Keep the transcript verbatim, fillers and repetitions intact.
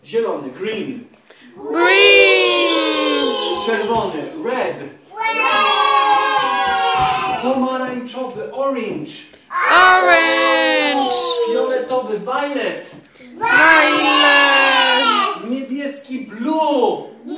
Zielony, green. Green. Czerwony, red. Pomarańczowy, orange. Orange. Fioletowy, violet. Violet. Niebieski, blue.